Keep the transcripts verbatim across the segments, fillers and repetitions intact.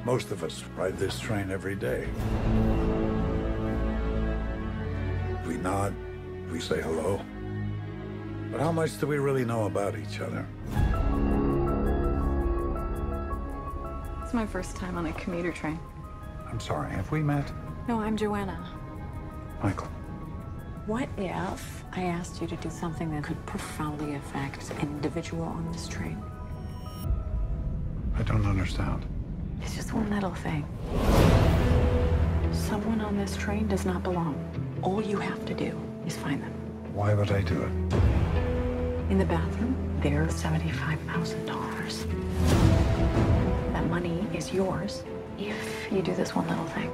Most of us ride this train every day. We nod, we say hello. But how much do we really know about each other? It's my first time on a commuter train. I'm sorry, have we met? No, I'm Joanna. Michael. What if I asked you to do something that could profoundly affect an individual on this train? I don't understand. It's just one little thing. Someone on this train does not belong. All you have to do is find them. Why would I do it? In the bathroom, there's seventy-five thousand dollars. That money is yours if you do this one little thing.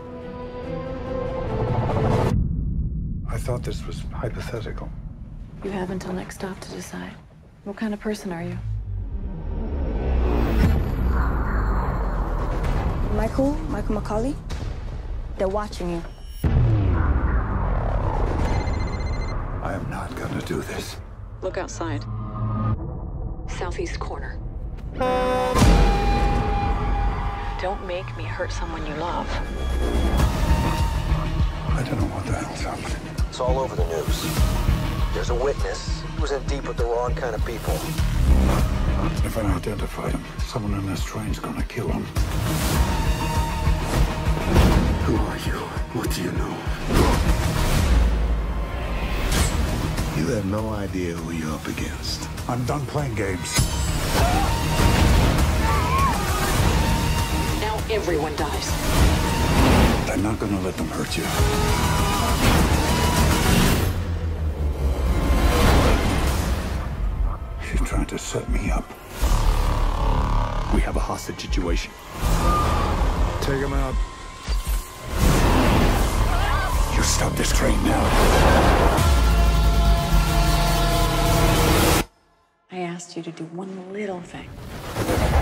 I thought this was hypothetical. You have until next stop to decide. What kind of person are you? Michael, Michael McCauley, they're watching you. I am not gonna do this. Look outside. Southeast corner. Don't make me hurt someone you love. I don't know what the hell's happening. It's all over the news. There's a witness who was in deep with the wrong kind of people. If I identify him, someone in this train's gonna kill him. Who are you? What do you know? You have no idea who you're up against. I'm done playing games. Now everyone dies. I'm not gonna let them hurt you. She's trying to set me up. We have a hostage situation. Take him out. You stop this train now. I asked you to do one little thing.